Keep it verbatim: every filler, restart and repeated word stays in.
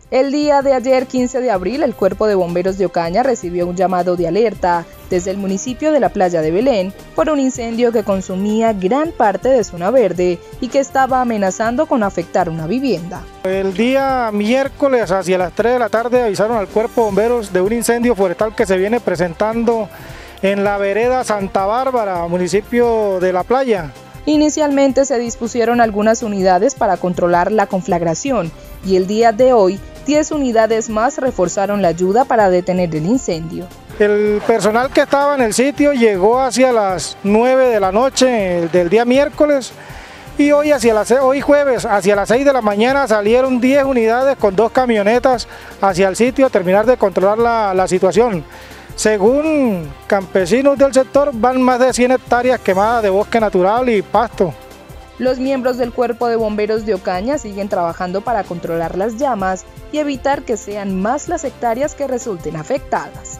El día de ayer, quince de abril, el Cuerpo de Bomberos de Ocaña recibió un llamado de alerta desde el municipio de la Playa de Belén por un incendio que consumía gran parte de zona verde y que estaba amenazando con afectar una vivienda. El día miércoles hacia las tres de la tarde avisaron al Cuerpo de Bomberos de un incendio forestal que se viene presentando en la vereda Santa Bárbara, municipio de La Playa. Inicialmente se dispusieron algunas unidades para controlar la conflagración y el día de hoy diez unidades más reforzaron la ayuda para detener el incendio. El personal que estaba en el sitio llegó hacia las nueve de la noche del día miércoles y hoy, hacia las, hoy jueves hacia las seis de la mañana salieron diez unidades con dos camionetas hacia el sitio a terminar de controlar la, la situación. Según campesinos del sector, van más de cien hectáreas quemadas de bosque natural y pasto. Los miembros del Cuerpo de Bomberos de Ocaña siguen trabajando para controlar las llamas y evitar que sean más las hectáreas que resulten afectadas.